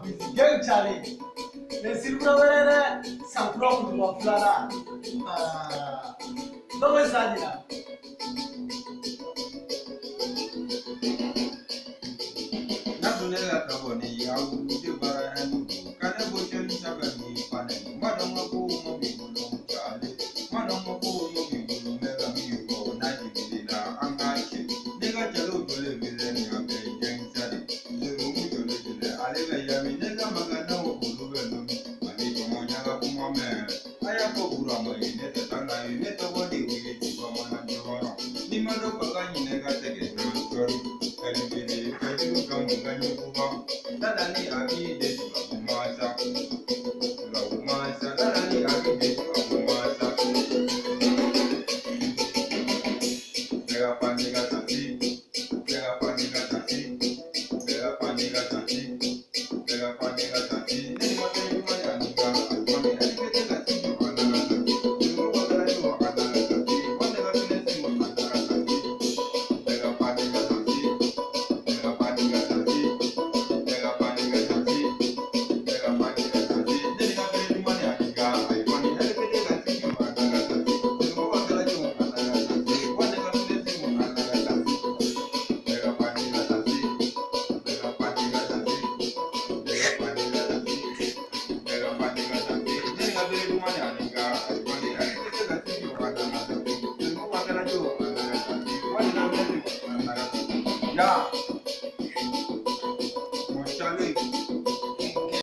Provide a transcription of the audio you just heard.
with gang challenge. Le silbura wɛrɛ sankura kutuba filanan. Dɔ bɛ sa de la. Natunela kaboni ya uje bara hanu kana bochoni sabani pane madama ko mo bigulo chale madama ko mo bigulo mega mi ko na jibina angache nega chalo dole bileni abe jensade zero mu dole dole alebe yami nega magana wo bulu belo mali ko mo nyaga kuma me aya ko bura mo ine tanga ine to wodi wi ti ko mo na joro ni mado pagani nega tege na story kalibele kajiru kamu ganyo kuma dadani abi de kumasa kumasa dadani abi de kumasa pega paniga tanti pega paniga tanti pega paniga tanti pega paniga tanti ni mate ni mate aniga alwani alikete tanti ana tanti ni mo kana yo ana tanti wanda ga tunesi mo ana tanti pega paniga tanti pega paniga tanti pega paniga tanti pega paniga tanti ni ga bere ni mane aniga alwani alikete tanti mo ana tanti ni mo kana yo ana tanti wanda ga tunesi mo ana tanti pega paniga tanti pega paniga tanti pega paniga tanti pega paniga tanti ni ga bere ni mane aniga